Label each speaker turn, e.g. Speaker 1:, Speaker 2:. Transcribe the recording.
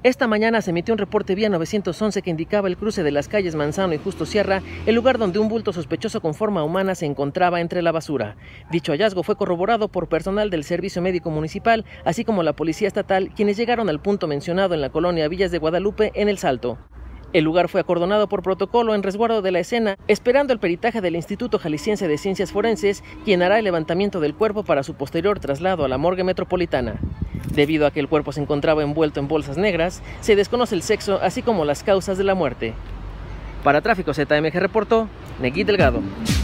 Speaker 1: Esta mañana se emitió un reporte vía 911 que indicaba el cruce de las calles Manzano y Justo Sierra, el lugar donde un bulto sospechoso con forma humana se encontraba entre la basura. Dicho hallazgo fue corroborado por personal del Servicio Médico Municipal, así como la Policía Estatal, quienes llegaron al punto mencionado en la colonia Villas de Guadalupe, en El Salto. El lugar fue acordonado por protocolo en resguardo de la escena, esperando el peritaje del Instituto Jalisciense de Ciencias Forenses, quien hará el levantamiento del cuerpo para su posterior traslado a la morgue metropolitana. Debido a que el cuerpo se encontraba envuelto en bolsas negras, se desconoce el sexo, así como las causas de la muerte. Para Tráfico ZMG reportó Negui Delgado.